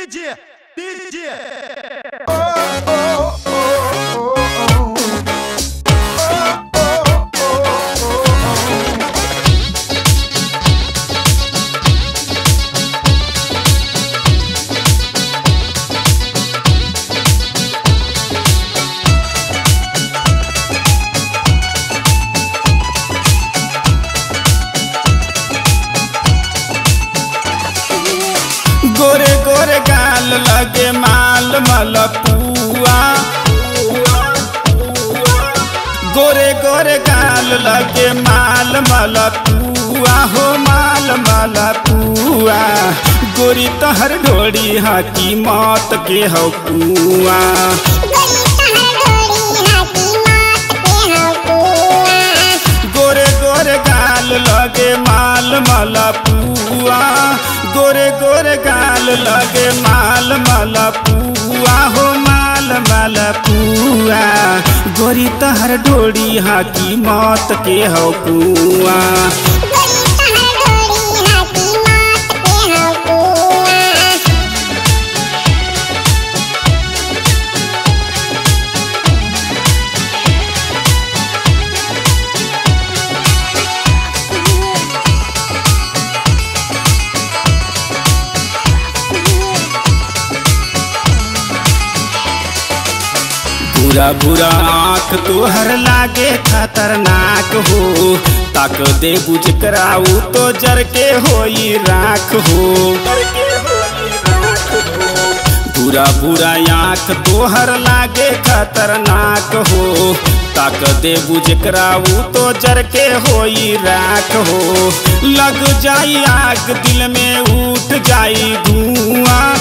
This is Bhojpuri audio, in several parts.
DJ. गोरे गोरे गाल लगे माल मलपुआ, गोरे गोरे गाल लगे माल मलपुआ हो माल मलपुआ। गोरी तहर ढोड़ी हाथी मौत के हो कुआ, गोरे गोरे गाल लगे माल मलपुआ, गोरे गोरे गाल लगे माल मलपुआ हो माल मलपुआ। गोरी तहर डोरी हाथी मौत के हो कुआ, बुरा बुरा आँख तोहर लागे खतरनाक हो, ताक दे बुझ कराऊ तो जर के होई राख हो। बुरा बुरा आँख तोहर लागे खतरनाक हो, ताक दे बुझ कराऊ तो जर के होई राख हो। लग जाई आग दिल में उठ जाई धुआं,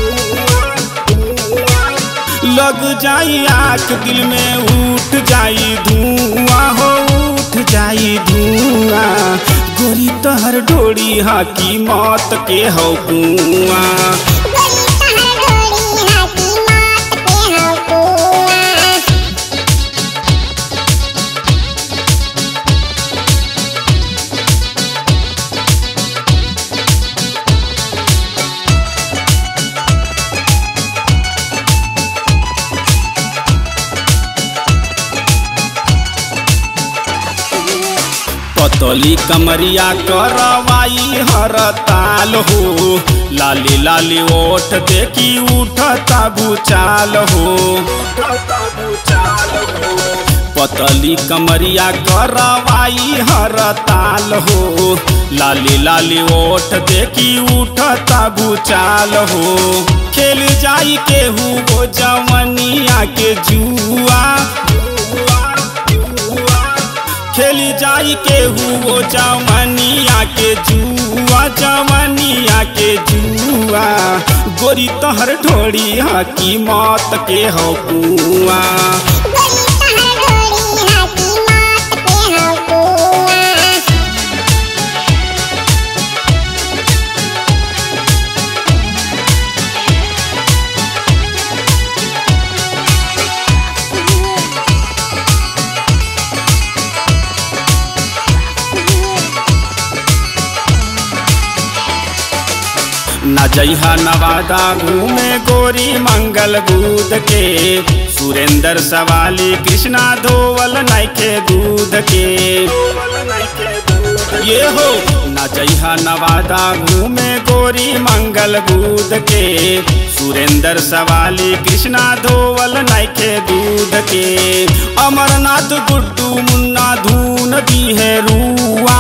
लग जाई आग दिल में उठ जाई धुआं हो उठ जाई धुआं। गोरी तहर डोरी हाथी मौत के हो कुआं, पतली कमरिया करवाई हर ताल हो। लाली लाली ओठ देखी उठता भूचाल हो, पतली कमरिया करवाई हर ताल हो। लाली लाली ओठ देखी उठता भूचाल हो। खेल जाई केहू वो जवनिया के जुआ, खेली जाई केहू वो जवनिया के जुआ जवनिया के जुआ। गोरी तहर ढोड़ी हाथी मौत के हो कुआ, न जइहा नवादा घूमे गोरी मंगल बूद के। सुरेंद्र सवाली कृष्णा धोवल नइखे दूध के। ये हो न जइहा नवादा घूमे गोरी मंगल बूद के। सुरेंद्र सवाली कृष्णा धोवल नइखे दूध के। अमरनाथ गुड्डू मुन्ना धून दी है रुआ,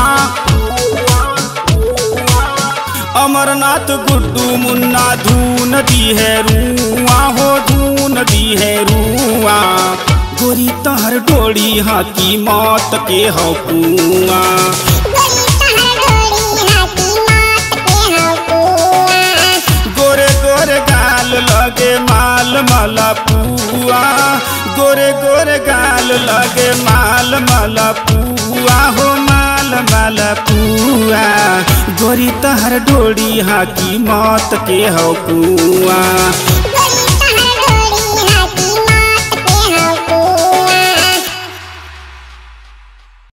अमरनाथ गुड्डू मुन्ना धून दी है रुआ हो धून दी है रुआ। गोरी तहर डोरी हाथी मौत के हो कुआ, गोरे गोरे गाल लगे माल मलपुआ, गोरे गोरे गाल लगे माल मलपुआ हो माल मलपुआ। गोरी तहर डोरी हाथी मौत के हो कुआ।